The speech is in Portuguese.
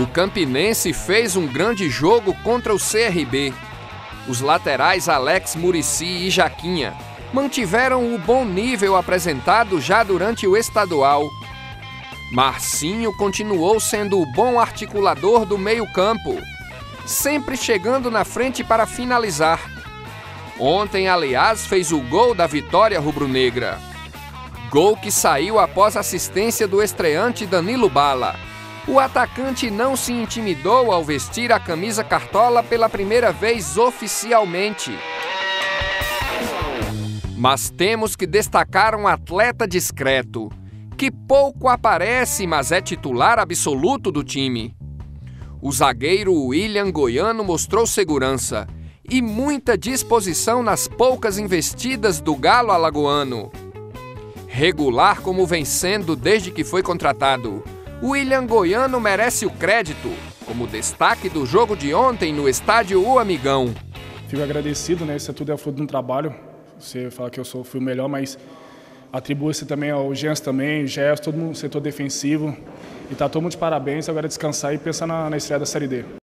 O Campinense fez um grande jogo contra o CRB. Os laterais Alex Muricy e Jaquinha mantiveram o bom nível apresentado já durante o estadual. Marcinho continuou sendo o bom articulador do meio-campo, sempre chegando na frente para finalizar. Ontem, aliás, fez o gol da vitória rubro-negra. Gol que saiu após assistência do estreante Danilo Bala. O atacante não se intimidou ao vestir a camisa cartola pela primeira vez oficialmente. Mas temos que destacar um atleta discreto, que pouco aparece, mas é titular absoluto do time. O zagueiro William Goiano mostrou segurança e muita disposição nas poucas investidas do galo alagoano. Regular como vem sendo desde que foi contratado, William Goiano merece o crédito como destaque do jogo de ontem no estádio O Amigão. Fico agradecido, né? Isso tudo é fruto de um trabalho. Você fala que eu fui o melhor, mas atribui-se também ao Gens também, Gerson, todo mundo no setor defensivo. E tá todo mundo de parabéns, agora descansar e pensar na estreia da Série D.